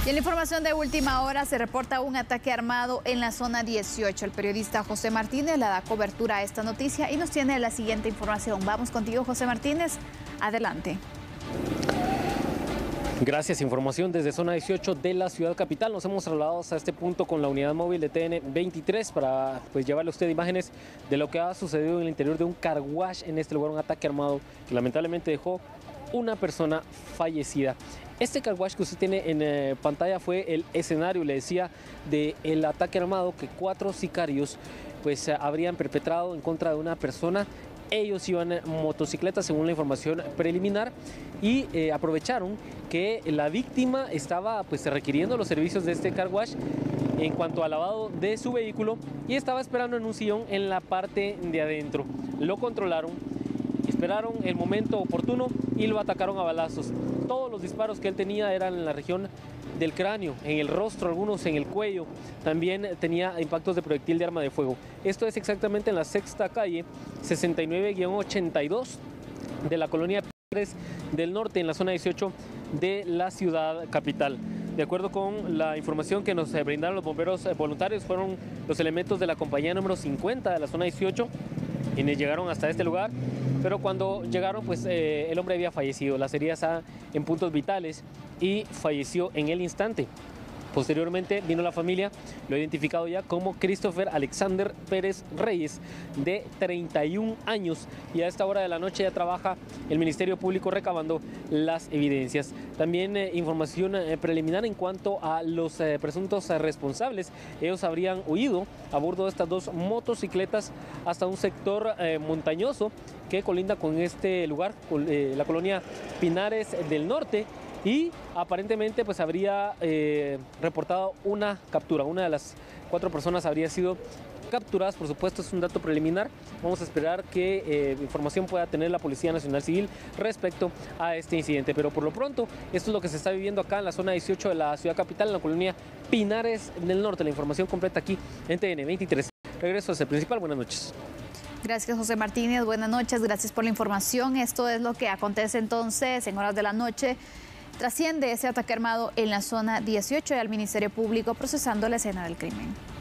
Y en la información de última hora se reporta un ataque armado en la zona 18. El periodista José Martínez le da cobertura a esta noticia y nos tiene la siguiente información. Vamos contigo, José Martínez. Adelante. Gracias. Información desde zona 18 de la ciudad capital. Nos hemos trasladado hasta este punto con la unidad móvil de TN 23 para llevarle a usted imágenes de lo que ha sucedido en el interior de un car wash en este lugar, un ataque armado que lamentablemente dejó una persona fallecida. Este car wash que usted tiene en pantalla fue el escenario, le decía, del ataque armado que 4 sicarios habrían perpetrado en contra de una persona. Ellos iban en motocicletas, según la información preliminar, y aprovecharon que la víctima estaba requiriendo los servicios de este car wash en cuanto al lavado de su vehículo y estaba esperando en un sillón en la parte de adentro. Lo controlaron, esperaron el momento oportuno y lo atacaron a balazos. Todos los disparos que él tenía eran en la región del cráneo, en el rostro, algunos en el cuello. También tenía impactos de proyectil de arma de fuego. Esto es exactamente en la sexta calle 69-82 de la colonia Pinares del Norte, en la zona 18 de la ciudad capital. De acuerdo con la información que nos brindaron los bomberos voluntarios, fueron los elementos de la compañía número 50 de la zona 18 quienes llegaron hasta este lugar, pero cuando llegaron el hombre había fallecido. Las heridas en puntos vitales y falleció en el instante. Posteriormente vino la familia, lo ha identificado ya como Christopher Alexander Pérez Reyes, de 31 años, y a esta hora de la noche ya trabaja el Ministerio Público recabando las evidencias. También información preliminar en cuanto a los presuntos responsables. Ellos habrían huido a bordo de estas 2 motocicletas hasta un sector montañoso que colinda con este lugar, la colonia Pinares del Norte. Y aparentemente habría reportado una captura. Una de las 4 personas habría sido capturadas. Por supuesto, es un dato preliminar. Vamos a esperar que información pueda tener la Policía Nacional Civil respecto a este incidente. Pero por lo pronto, esto es lo que se está viviendo acá en la zona 18 de la ciudad capital, en la colonia Pinares del Norte. La información completa aquí en TN 23. Regreso hacia el principal. Buenas noches. Gracias, José Martínez. Buenas noches. Gracias por la información. Esto es lo que acontece entonces en horas de la noche. Trasciende ese ataque armado en la zona 18 y al Ministerio Público procesando la escena del crimen.